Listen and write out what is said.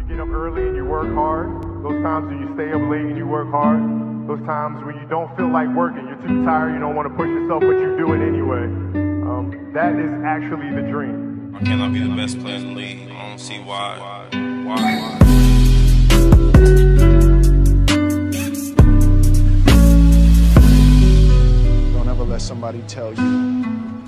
get up early and you work hard, those times when you stay up late and you work hard, those times when you don't feel like working, you're too tired, you don't want to push yourself, but you do it anyway. That is actually the dream. I cannot be the best player in the league. I don't see why. Don't ever let somebody tell you